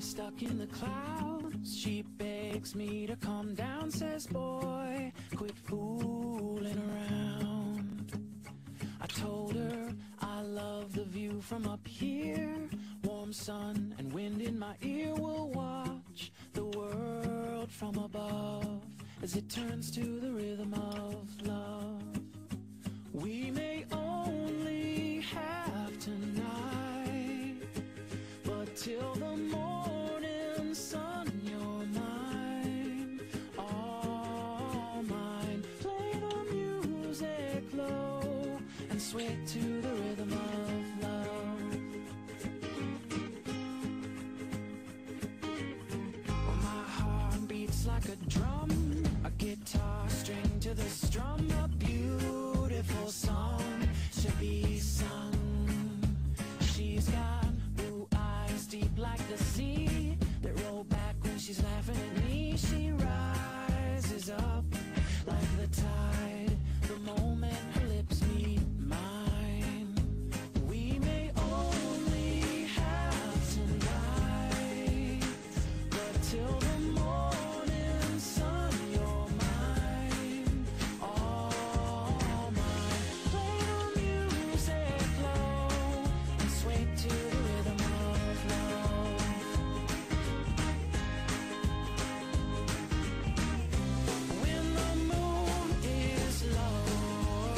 stuck in the clouds. She begs me to calm down, says, boy, quit fooling around. I told her I love the view from up here. Warm sun and wind in my ear. Will watch the world from above as it turns to the rhythm of love. We may only have tonight, but till the morning sun, you're mine, all mine. Play the music low and sway to the rhythm of love. Well, my heart beats like a drum, a guitar string to the strum, a beautiful song to be sung. She's got blue eyes deep like the sea that roll back when she's laughing at me. She rises up like the tide the moment her lips meet mine. We may only have tonight, but till the morning sun, you're mine, all mine. Play the music low and sway to the rhythm of love. When the moon is low,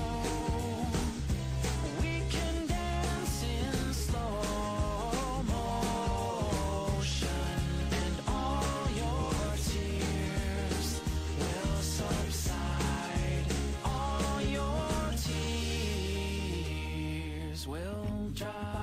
we can dance in slow motion, and all your tears will subside. All your tears will dry.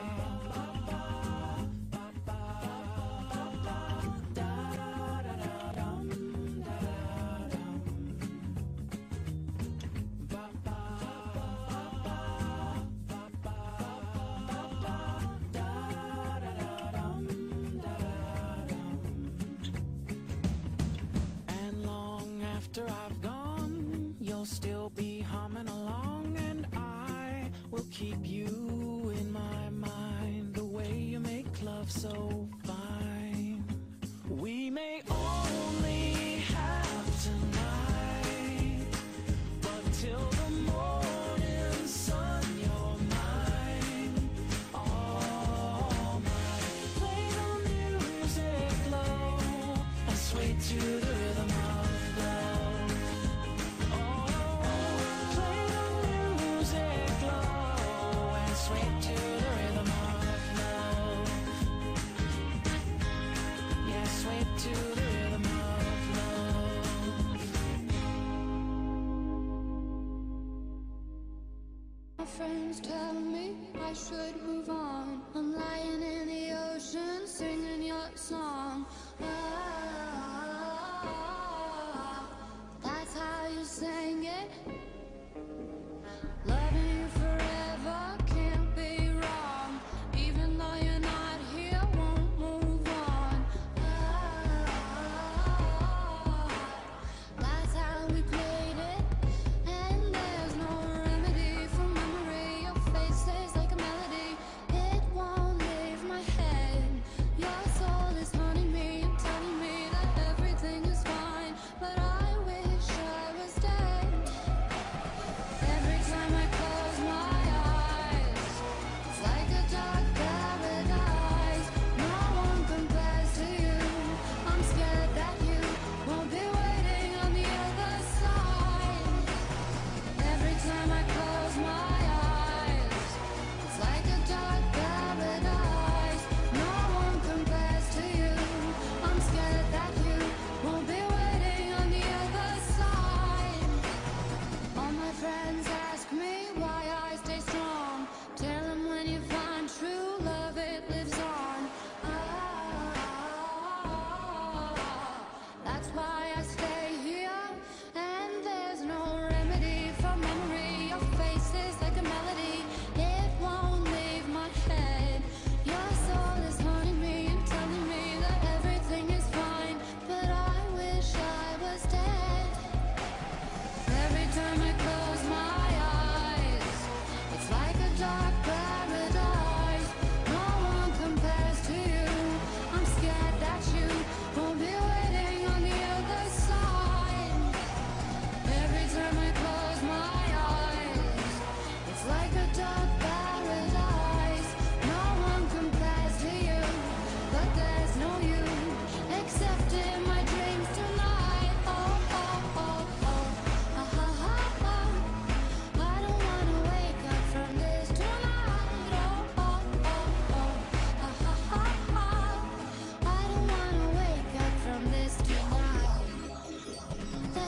And long after I've gone, you'll still be humming along, and I will keep you in my mind, the way you make love so fine. We may only have tonight, but till the morning sun, you're mine, all mine. Play the music low and sway to the rhythm of love. Oh, play the music low and sway to the rhythm of love. Yeah, sway to the rhythm of love. My friends tell me I should move on. I'm lying in the ocean singing your song. That's how you sing it. Loving you forever can't be wrong. Even though you're not here, won't move on. That's how we played it. And there's no remedy for memory. Your face stays like a melody. It won't leave my head. Your soul is haunting me and telling me that everything is fine, but I wish I was dead. Every time I close my eyes, it's like a dark paradise. No one compares to you. I'm scared that you won't be waiting on the other side. Every time I close my eyes, it's like a dark paradise. No one compares to you. I'm scared that you won't be waiting on the other side. All my friends ask me why I stay strong. Tell them when you find true love, it lives on. That's why I stay here. And there's no remedy for memory. Your face is like a melody. It won't leave my head. Your soul is haunting me and telling me that everything is fine, but I wish I was dead. Every time I close my eyes, it's like a dark paradise. No one compares to you.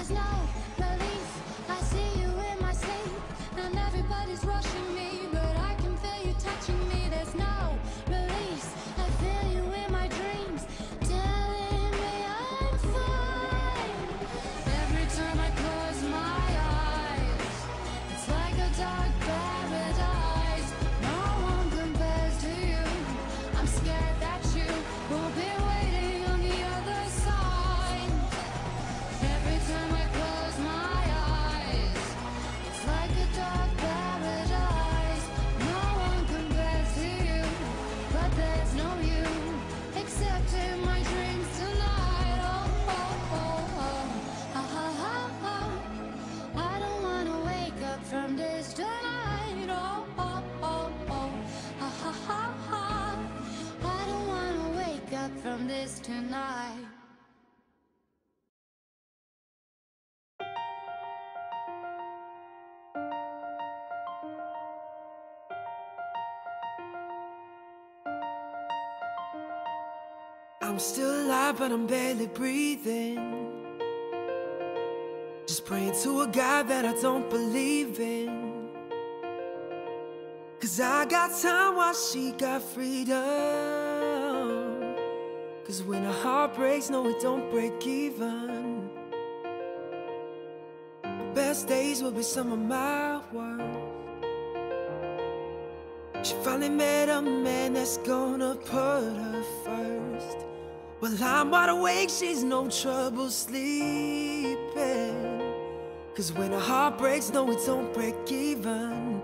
there's no relief. I see you in my sleep, and everybody's rushing me, but I can feel you touching me. There's no release. I feel you in my dreams, telling me I'm fine. Every time I close my eyes, it's like a dark paradise. No one compares to you. I'm scared that you will be waiting on the other side. Every time I close my eyes, it's like a dark paradise. No one compares to you, but there's no you except in my dreams tonight. Oh, oh, oh, oh. Ah, ah, ah, ah. I don't wanna wake up from this tonight. Oh, oh, oh, oh. Ah, ha, ha, ha. I don't wanna wake up from this tonight. I'm still alive, but I'm barely breathing. Just praying to a God that I don't believe in. 'Cause I got time while she got freedom. 'Cause when a heart breaks, no, it don't break even. The best days will be some of my worst. She finally met a man that's gonna put her first. Well, I'm wide awake, she's no trouble sleeping. 'Cause when a heart breaks, no, it don't break even,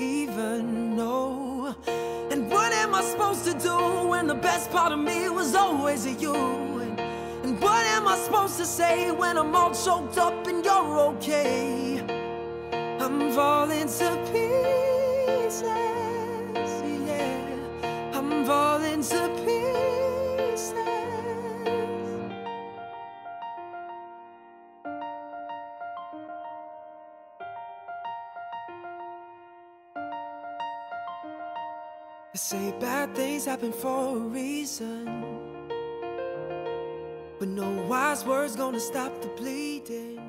no. And what am I supposed to do when the best part of me was always you? And what am I supposed to say when I'm all choked up and you're okay? I'm falling to pieces, yeah. I'm falling to pieces. They say bad things happen for a reason, but no wise words gonna stop the bleeding.